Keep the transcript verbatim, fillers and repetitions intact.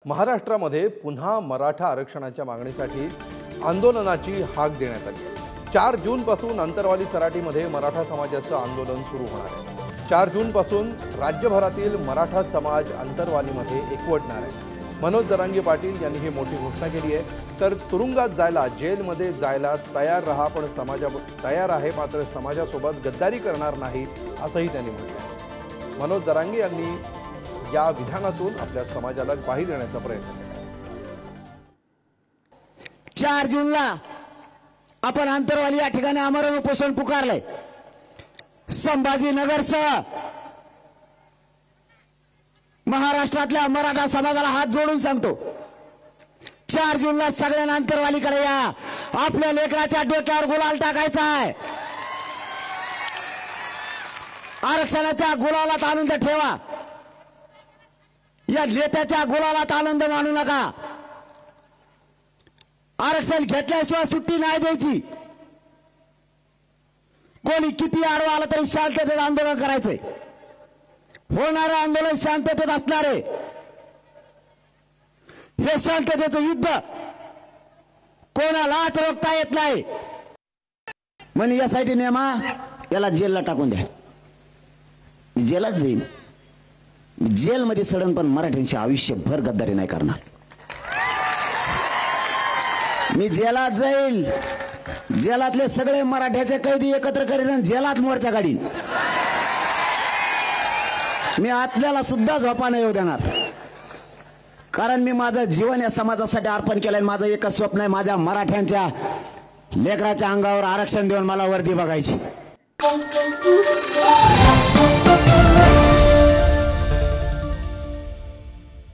महाराष्ट्रामध्ये पुन्हा मराठा आरक्षणाच्या मागणीसाठी आंदोलनाची हाक देण्यात आली आहे। चार जून पासून अंतरवाली सराटीमध्ये मराठा समाजाचं आंदोलन सुरू होणार आहे। चार जून पासून राज्यभरातील मराठा समाज अंतरवालीमध्ये एकवटणार आहे। मनोज जरांगे पाटील यांनी ही मोठी घोषणा केली आहे। तर तुरुंगात जायला, जेलमध्ये जायला तयार रहा, पण समाजा तयार आहे, मात्र समाजासोबत गद्दारी करणार नाही असंही त्यांनी म्हटलं आहे। मनोज जरांगे यांनी या विधानातून आपल्या समाजाला ग्वाही देण्याचा प्रयत्न केला। चार जूनला आपण अंतरवाली या ठिकाणी आमरण उपोषण पुकारलंय। संभाजीनगरसह महाराष्ट्रातल्या मराठा समाजाला हात जोडून सांगतो, चार जूनला सगळ्यांना अंतरवालीकडे या। आपल्या लेकराच्या डोक्यावर गुलाल टाकायचा आहे। आरक्षणाच्या गुलालात आनंद ठेवा, या नेत्याच्या गुलालात आनंद मानू नका। आरक्षण घेतल्याशिवाय सुट्टी नाही द्यायची। कोणी किती आडवा आला तरी शांततेत आंदोलन करायचंय। होणारे आंदोलन शांततेत असणार आहे। हे शांततेचं युद्ध कोणालाच रोखता येत नाही। म्हणे यासाठी नेमा याला जेलला टाकून द्या, जेलात जाईल। जेलमध्ये सडन, पण मराठ्यांशी आयुष्यभर गद्दारी नाही करणार। मी जेलात जाईल, जेलातले सगळे मराठ्याचे कैदी एकत्र करीन, जेलात मोर्चा काढीन। मी आपल्याला सुद्धा झोपा नाही येऊ देणार, कारण मी माझं जीवन या समाजासाठी अर्पण केलंय। माझं एकच स्वप्न आहे, माझ्या मराठ्यांच्या लेकराच्या अंगावर आरक्षण देऊन मला वर्दी बघायची।